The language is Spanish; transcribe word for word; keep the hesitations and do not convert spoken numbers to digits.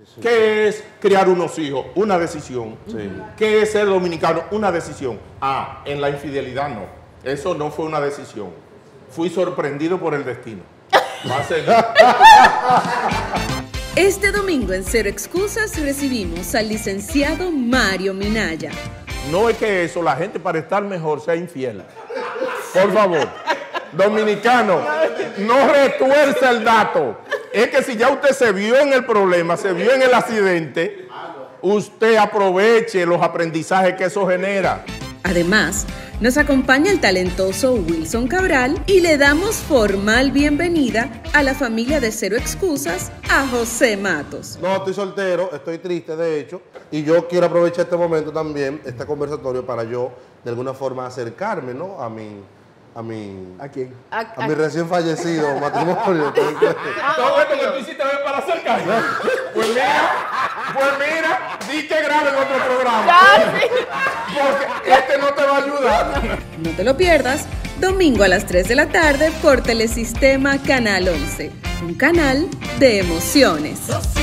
Sí. ¿Qué es criar unos hijos? Una decisión. Sí. ¿Qué es ser dominicano? Una decisión. Ah, en la infidelidad no. Eso no fue una decisión. Fui sorprendido por el destino. Va a ser... Este domingo en Cero Excusas recibimos al licenciado Mario Minaya. No es que eso, la gente para estar mejor sea infiel. Por favor, dominicano, no retuerce el dato. Es que si ya usted se vio en el problema, se vio en el accidente, usted aproveche los aprendizajes que eso genera. Además, nos acompaña el talentoso Wilson Cabral y le damos formal bienvenida a la familia de Cero Excusas, a José Matos. No, estoy soltero, estoy triste de hecho, y yo quiero aprovechar este momento también, este conversatorio, para yo de alguna forma acercarme, ¿no? A mi... A mi... ¿A quién? A, a, a mi recién fallecido matrimonio. Todo esto que tú hiciste para acercarme. Pues mira, pues mira, di que grabe en otro programa. Porque este no te va a ayudar. No te lo pierdas, domingo a las tres de la tarde por Telesistema Canal once, un canal de emociones.